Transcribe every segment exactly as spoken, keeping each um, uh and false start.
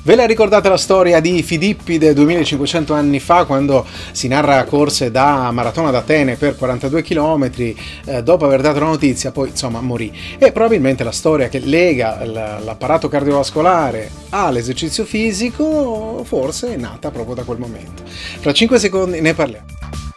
Ve la ricordate la storia di Fidippide duemilacinquecento anni fa, quando si narra corse da Maratona ad Atene per quarantadue chilometri, eh, dopo aver dato la notizia poi insomma morì. E probabilmente la storia che lega l'apparato cardiovascolare all'esercizio fisico forse è nata proprio da quel momento. Fra cinque secondi ne parliamo.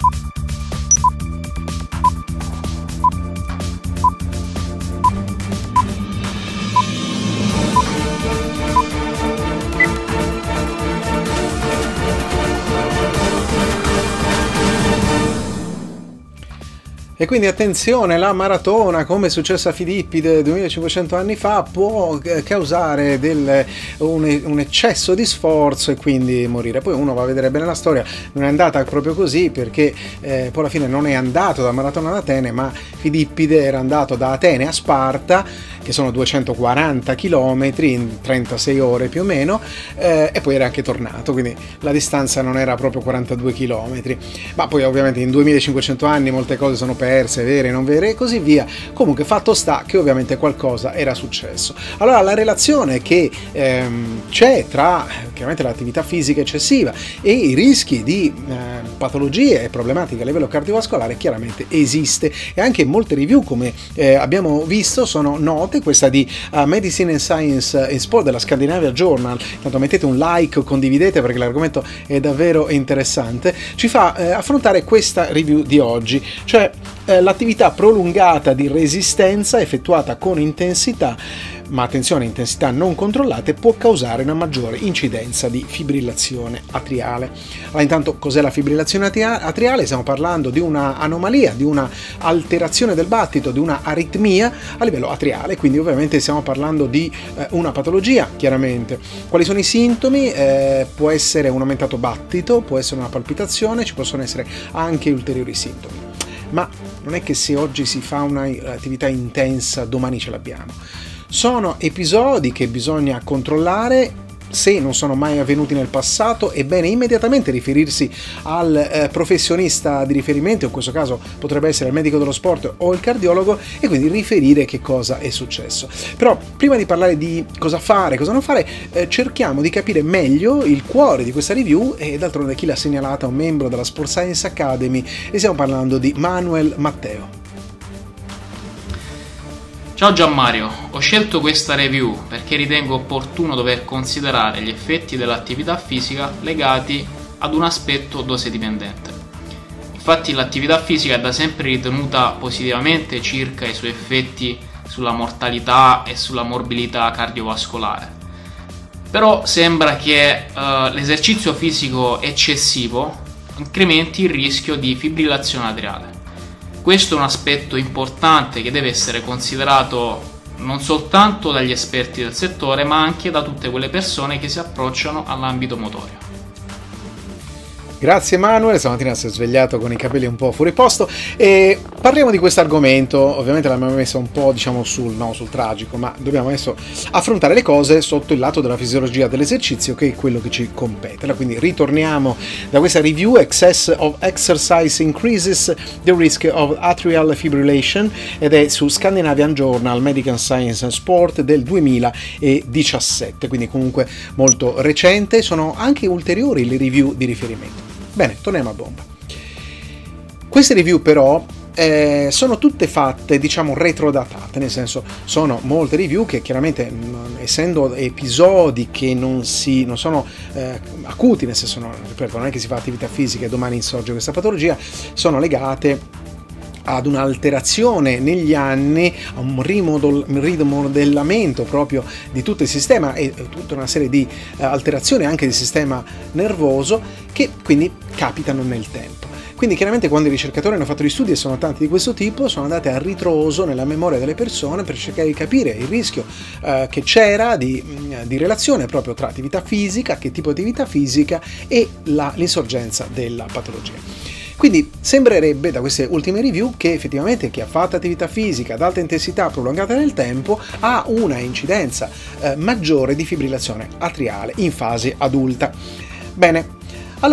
E quindi attenzione, la maratona, come è successo a Fidippide duemilacinquecento anni fa, può causare del, un, un eccesso di sforzo e quindi morire. Poi uno va a vedere bene la storia, non è andata proprio così, perché eh, poi alla fine non è andato da Maratona ad Atene, ma Fidippide era andato da Atene a Sparta, che sono duecentoquaranta chilometri in trentasei ore più o meno, eh, e poi era anche tornato, quindi la distanza non era proprio quarantadue chilometri. Ma poi ovviamente in duemilacinquecento anni molte cose sono perse, vere, non vere e così via. Comunque fatto sta che ovviamente qualcosa era successo. Allora la relazione che ehm, c'è tra chiaramente l'attività fisica eccessiva e i rischi di eh, patologie e problematiche a livello cardiovascolare chiaramente esiste, e anche molte review, come eh, abbiamo visto, sono note. Questa di uh, Medicine and Science in Sport della Scandinavian Journal, tanto mettete un like, condividete perché l'argomento è davvero interessante, ci fa eh, affrontare questa review di oggi, cioè eh, l'attività prolungata di resistenza effettuata con intensità, ma attenzione, intensità non controllate, può causare una maggiore incidenza di fibrillazione atriale. Allora, intanto, cos'è la fibrillazione atriale? Stiamo parlando di una anomalia, di una alterazione del battito, di una aritmia a livello atriale, quindi ovviamente stiamo parlando di eh, una patologia, chiaramente. Quali sono i sintomi? Eh, può essere un aumentato battito, può essere una palpitazione, ci possono essere anche ulteriori sintomi. Ma non è che se oggi si fa un'attività intensa, domani ce l'abbiamo. Sono episodi che bisogna controllare. Se non sono mai avvenuti nel passato, è bene immediatamente riferirsi al eh, professionista di riferimento, in questo caso potrebbe essere il medico dello sport o il cardiologo, e quindi riferire che cosa è successo. Però prima di parlare di cosa fare, cosa non fare, eh, cerchiamo di capire meglio il cuore di questa review, e d'altronde chi l'ha segnalata è un membro della Sport Science Academy, e stiamo parlando di Manuel Matteo. Ciao Gianmario, ho scelto questa review perché ritengo opportuno dover considerare gli effetti dell'attività fisica legati ad un aspetto dose dipendente. Infatti l'attività fisica è da sempre ritenuta positivamente circa i suoi effetti sulla mortalità e sulla morbilità cardiovascolare. Però sembra che uh, l'esercizio fisico eccessivo incrementi il rischio di fibrillazione atriale. Questo è un aspetto importante che deve essere considerato non soltanto dagli esperti del settore, ma anche da tutte quelle persone che si approcciano all'ambito motorio. Grazie Manuel, stamattina si è svegliato con i capelli un po' fuori posto, e parliamo di questo argomento. Ovviamente l'abbiamo messo un po', diciamo, sul, no, sul tragico, ma dobbiamo adesso affrontare le cose sotto il lato della fisiologia dell'esercizio, che è quello che ci compete. Quindi ritorniamo da questa review: Excess of exercise increases the risk of atrial fibrillation, ed è su Scandinavian Journal Medical Science and Sport del duemiladiciassette, quindi comunque molto recente. Sono anche ulteriori le review di riferimento. Bene, torniamo a bomba. Queste review però eh, sono tutte fatte, diciamo, retrodatate, nel senso, sono molte review che chiaramente, non, essendo episodi che non, si, non sono eh, acuti, nel senso, no, ripeto, non è che si fa attività fisica e domani insorge questa patologia, sono legate ad un'alterazione negli anni, a un rimodellamento proprio di tutto il sistema e tutta una serie di alterazioni anche del sistema nervoso, che quindi capitano nel tempo. Quindi chiaramente quando i ricercatori hanno fatto gli studi, e sono tanti di questo tipo, sono andati a ritroso nella memoria delle persone per cercare di capire il rischio eh, che c'era di, di relazione proprio tra attività fisica, che tipo di attività fisica, e la, l'insorgenza della patologia. Quindi sembrerebbe da queste ultime review che effettivamente chi ha fatto attività fisica ad alta intensità prolungata nel tempo ha una incidenza eh, maggiore di fibrillazione atriale in fase adulta. Bene, allora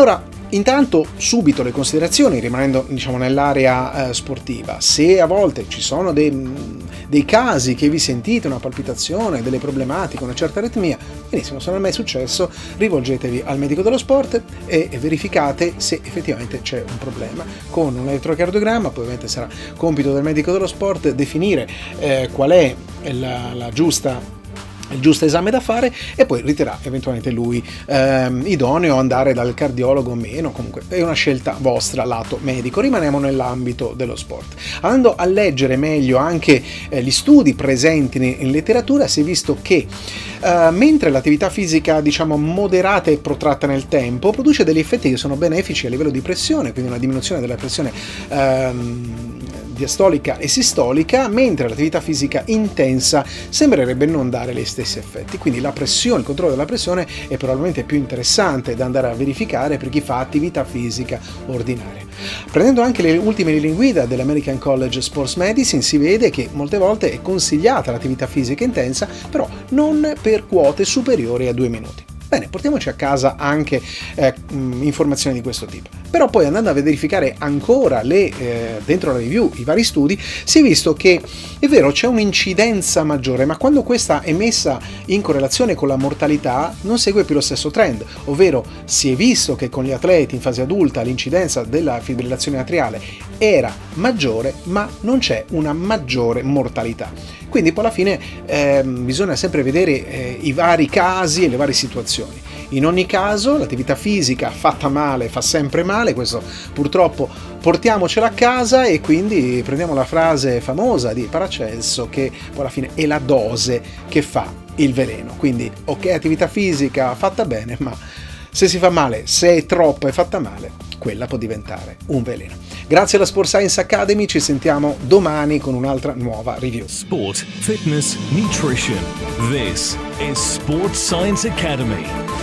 Intanto subito le considerazioni, rimanendo diciamo nell'area eh, sportiva. Se a volte ci sono dei, dei casi che vi sentite una palpitazione, delle problematiche, una certa aritmia, benissimo, se non è mai successo rivolgetevi al medico dello sport e verificate se effettivamente c'è un problema con un elettrocardiogramma. Poi ovviamente sarà compito del medico dello sport definire eh, qual è la, la giusta il giusto esame da fare e poi riterrà eventualmente lui ehm, idoneo andare dal cardiologo o meno. Comunque è una scelta vostra lato medico. Rimaniamo nell'ambito dello sport. Andando a leggere meglio anche eh, gli studi presenti in, in letteratura, si è visto che eh, mentre l'attività fisica diciamo moderata e protratta nel tempo produce degli effetti che sono benefici a livello di pressione, quindi una diminuzione della pressione ehm, diastolica e sistolica, mentre l'attività fisica intensa sembrerebbe non dare gli stessi effetti. Quindi la pressione, il controllo della pressione è probabilmente più interessante da andare a verificare per chi fa attività fisica ordinaria. Prendendo anche le ultime linee guida dell'American College Sports Medicine, si vede che molte volte è consigliata l'attività fisica intensa, però non per quote superiori a due minuti. Bene, portiamoci a casa anche eh, informazioni di questo tipo. Però poi andando a verificare ancora le, eh, dentro la review i vari studi, si è visto che è vero c'è un'incidenza maggiore, ma quando questa è messa in correlazione con la mortalità non segue più lo stesso trend, ovvero si è visto che con gli atleti in fase adulta l'incidenza della fibrillazione atriale era maggiore, ma non c'è una maggiore mortalità. Quindi poi alla fine eh, bisogna sempre vedere eh, i vari casi e le varie situazioni. In ogni caso l'attività fisica fatta male fa sempre male, questo purtroppo portiamocela a casa, e quindi prendiamo la frase famosa di Paracelso che poi alla fine è la dose che fa il veleno. Quindi ok, attività fisica fatta bene, ma se si fa male, se è troppo e fatta male, quella può diventare un veleno. Grazie alla Sport Science Academy, ci sentiamo domani con un'altra nuova review. Sport, fitness, nutrition. This is Sport Science Academy.